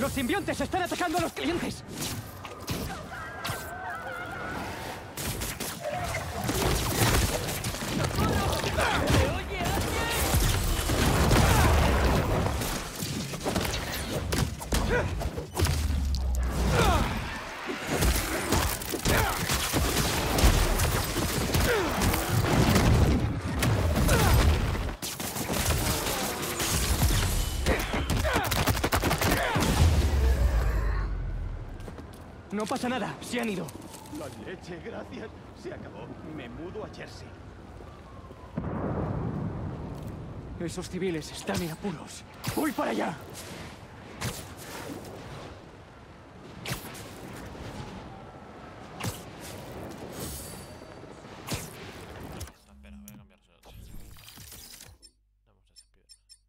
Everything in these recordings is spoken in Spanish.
¡Los simbiontes están atacando a los clientes! No pasa nada, se han ido. La leche, gracias. Se acabó. Me mudo a Jersey. Esos civiles están en apuros. ¡Voy para allá! Espera, voy a cambiar de otro. Vamos a ese pibe.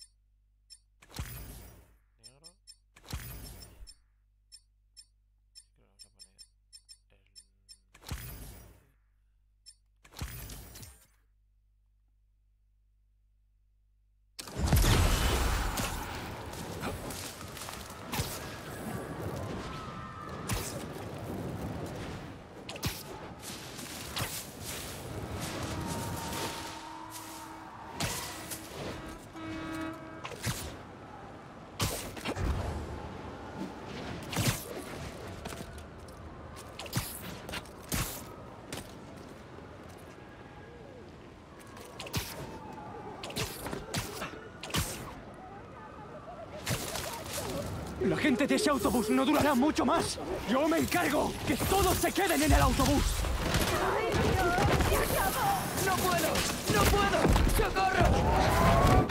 Negro. Creo que vamos a poner el... La gente de ese autobús no durará mucho más. Yo me encargo que todos se queden en el autobús. ¡Ay, Dios! ¡Se acabó! ¡No puedo! ¡No puedo! ¡Socorro!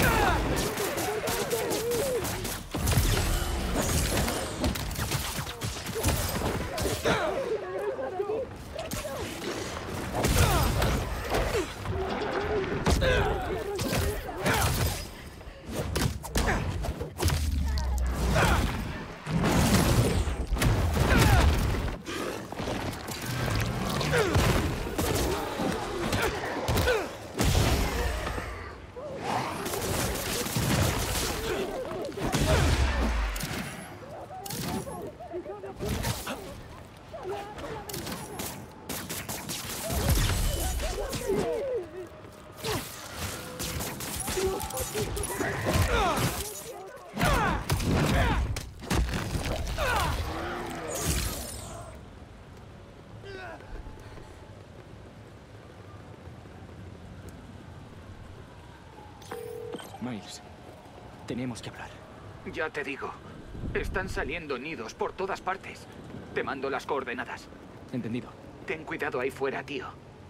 Miles, tenemos que hablar. Ya te digo. Están saliendo nidos por todas partes. Te mando las coordenadas. Entendido. Ten cuidado ahí fuera, tío.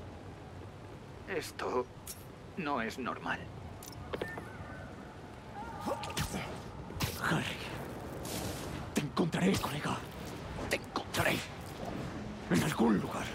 Esto no es normal. Harry. Te encontraré, colega. Te encontraré. En algún lugar.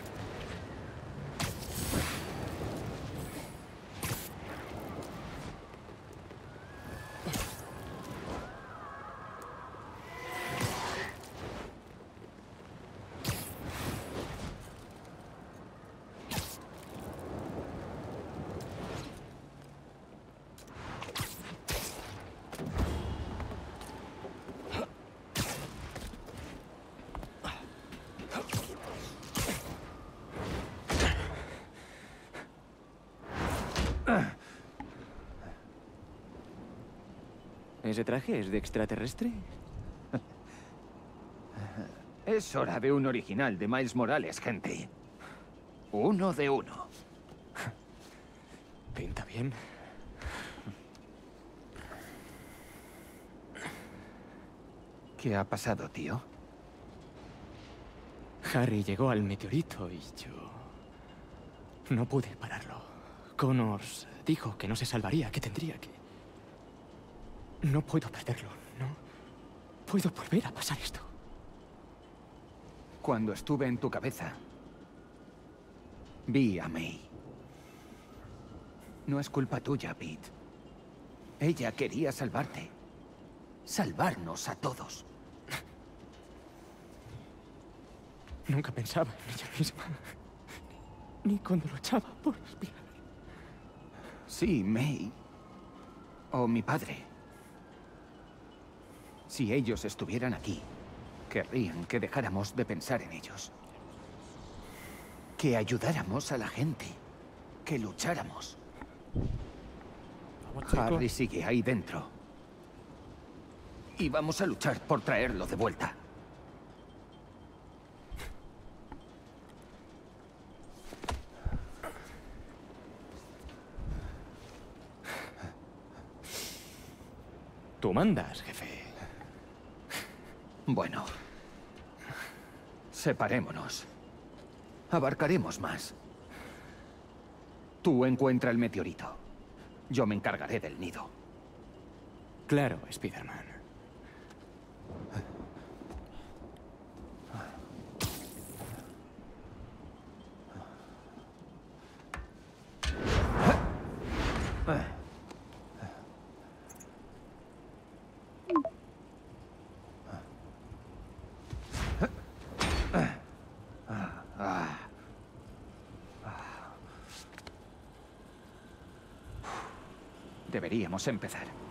¿Ese traje es de extraterrestre? Es hora de un original de Miles Morales, gente. Uno de uno. Pinta bien. ¿Qué ha pasado, tío? Harry llegó al meteorito y yo... no pude pararlo. Connors dijo que no se salvaría, que tendría que... No puedo perderlo, no puedo volver a pasar esto. Cuando estuve en tu cabeza, vi a May. No es culpa tuya, Pete. Ella quería salvarte. Salvarnos a todos. Nunca pensaba en ella misma. Ni cuando luchaba por respirar. Sí, May. O mi padre. Si ellos estuvieran aquí, querrían que dejáramos de pensar en ellos. Que ayudáramos a la gente. Que lucháramos. Vamos, chicos. Harry sigue ahí dentro. Y vamos a luchar por traerlo de vuelta. Tú mandas, jefe. Bueno. Separémonos. Abarcaremos más. Tú encuentra el meteorito. Yo me encargaré del nido. Claro, Spider-Man. Deberíamos empezar.